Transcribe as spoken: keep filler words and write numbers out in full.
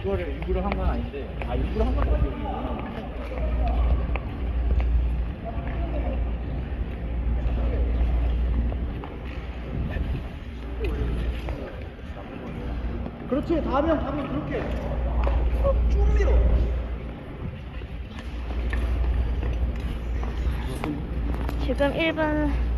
그거를 일부러 한 건 아닌데, 아 일부러 한 건 아니구나. 그렇지. 다음에 다음에 그렇게 쭉 밀어. 지금 일 분